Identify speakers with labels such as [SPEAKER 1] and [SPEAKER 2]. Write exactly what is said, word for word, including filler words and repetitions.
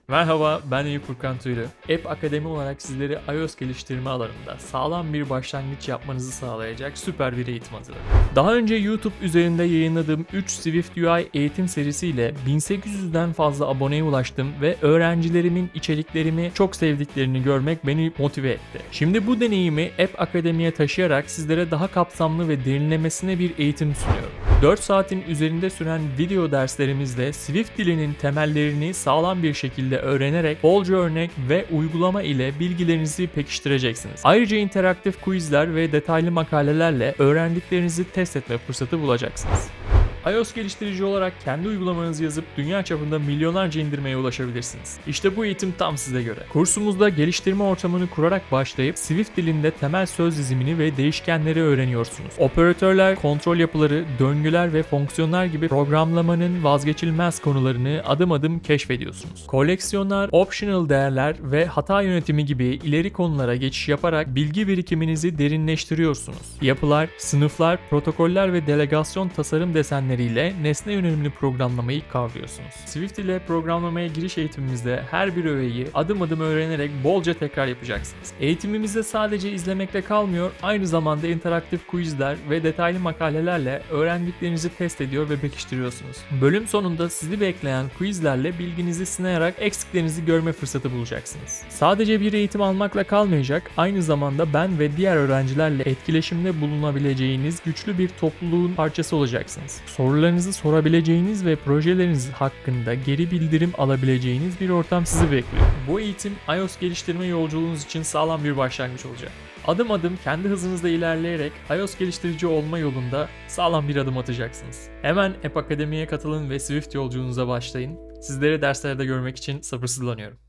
[SPEAKER 1] Merhaba, ben Eyüp Furkan Tüylü. App Akademi olarak sizleri iOS geliştirme alanında sağlam bir başlangıç yapmanızı sağlayacak süper bir eğitim hazırladım. Daha önce YouTube üzerinde yayınladığım üç Swift U I eğitim serisiyle bin sekiz yüzden fazla aboneye ulaştım ve öğrencilerimin içeriklerimi çok sevdiklerini görmek beni motive etti. Şimdi bu deneyimi App Akademi'ye taşıyarak sizlere daha kapsamlı ve derinlemesine bir eğitim sunuyorum. dört saatin üzerinde süren video derslerimizde Swift dilinin temellerini sağlam bir şekilde öğrenerek bolca örnek ve uygulama ile bilgilerinizi pekiştireceksiniz. Ayrıca interaktif quizler ve detaylı makalelerle öğrendiklerinizi test etme fırsatı bulacaksınız. iOS geliştirici olarak kendi uygulamanızı yazıp dünya çapında milyonlarca indirmeye ulaşabilirsiniz. İşte bu eğitim tam size göre. Kursumuzda geliştirme ortamını kurarak başlayıp Swift dilinde temel söz dizimini ve değişkenleri öğreniyorsunuz. Operatörler, kontrol yapıları, döngüler ve fonksiyonlar gibi programlamanın vazgeçilmez konularını adım adım keşfediyorsunuz. Koleksiyonlar, optional değerler ve hata yönetimi gibi ileri konulara geçiş yaparak bilgi birikiminizi derinleştiriyorsunuz. Yapılar, sınıflar, protokoller ve delegasyon tasarım desenleri ile nesne yönelimli programlamayı kavruyorsunuz. Swift ile programlamaya giriş eğitimimizde her bir öğeyi adım adım öğrenerek bolca tekrar yapacaksınız. Eğitimimizde sadece izlemekle kalmıyor, aynı zamanda interaktif quizler ve detaylı makalelerle öğrendiklerinizi test ediyor ve pekiştiriyorsunuz. Bölüm sonunda sizi bekleyen quizlerle bilginizi sınayarak eksiklerinizi görme fırsatı bulacaksınız. Sadece bir eğitim almakla kalmayacak, aynı zamanda ben ve diğer öğrencilerle etkileşimde bulunabileceğiniz güçlü bir topluluğun parçası olacaksınız. Sorularınızı sorabileceğiniz ve projeleriniz hakkında geri bildirim alabileceğiniz bir ortam sizi bekliyor. Bu eğitim iOS geliştirme yolculuğunuz için sağlam bir başlangıç olacak. Adım adım kendi hızınızda ilerleyerek iOS geliştirici olma yolunda sağlam bir adım atacaksınız. Hemen App Akademi'ye katılın ve Swift yolculuğunuza başlayın. Sizleri derslerde görmek için sabırsızlanıyorum.